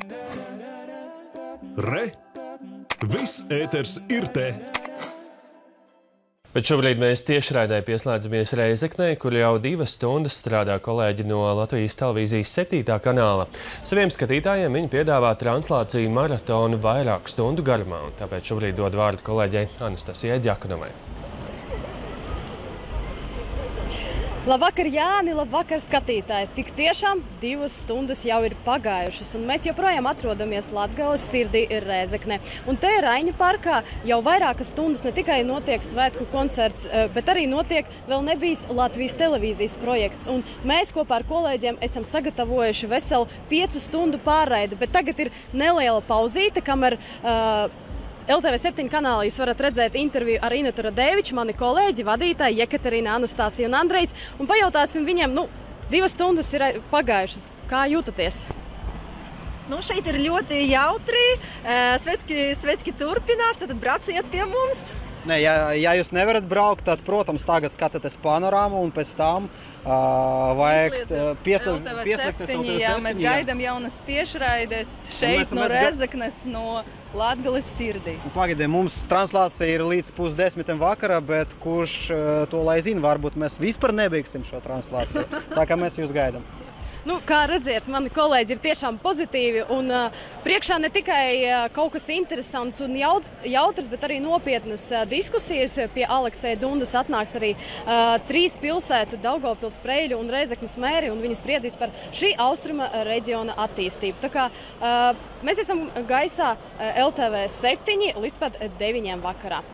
Re! Viss ēters ir te! Bet šobrīd mēs tiešraidē pieslēdzamies Rēzeknē, kur jau 2 stundas strādā kolēģi no Latvijas televīzijas 7. kanāla. Saviem skatītājiem viņi piedāvā translāciju maratonu vairāku stundu garumā, un tāpēc šobrīd dod vārdu kolēģei Anastasijai Djakonovai. Labvakar, Jāni, labvakar, skatītāji! Tik tiešām 2 stundas jau ir pagājušas, un mēs joprojām atrodamies Latgales sirdī ir Rēzekne. Un te Raiņu parkā jau vairākas stundas ne tikai notiek svētku koncerts, bet arī notiek vēl nebijis Latvijas televīzijas projekts. Un mēs kopā ar kolēģiem esam sagatavojuši veselu 5 stundu pārraidi, bet tagad ir neliela pauzīte, kamēr LTV7 kanālā jūs varat redzēt interviju ar Inetu Radēviču, mani kolēģi, vadītāji Jekaterina, Anastasija un Andrejs, un pajautāsim viņiem, 2 stundas ir pagājušas. Kā jūtaties? Šeit ir ļoti jautri, svētki turpinās, tad brauciet pie mums. Nē, ja jūs nevarat braukt, tad, protams, tagad skatāties panorāmu un pēc tam vajag pieslēgties. Jā, mēs gaidām jaunas tiešraides šeit no Rēzeknes, no Latgales sirdī. Pagaidām, mums translācija ir līdz 9:30 vakarā, bet kurš to lai zina, varbūt mēs vispār nebeigsim šo translāciju, tā kā mēs jūs gaidām. Kā redziet, mani kolēģi ir tiešām pozitīvi un priekšā ne tikai kaut kas interesants un jautrs, bet arī nopietnas diskusijas. Pie Alekseja Dundas atnāks arī 3 pilsētu, Daugavpils, Preiļu un Rēzeknes mēri, un viņi spriedīs par šī austruma reģiona attīstību. Tā kā mēs esam gaisā LTV7 līdz pat 9 vakarā.